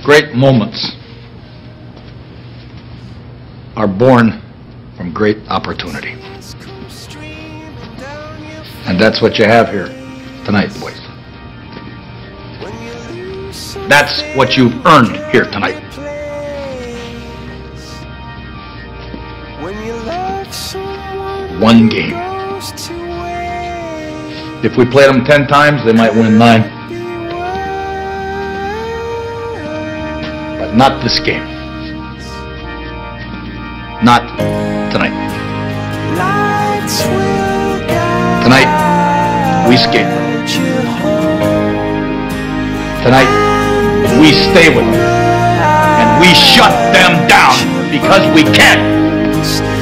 Great moments are born from great opportunity. And that's what you have here tonight, boys. That's what you've earned here tonight. One game. If we played them 10 times, they might win 9. But not this game. Not tonight. Tonight, we skate. Tonight, we stay with them. And we shut them down because we can.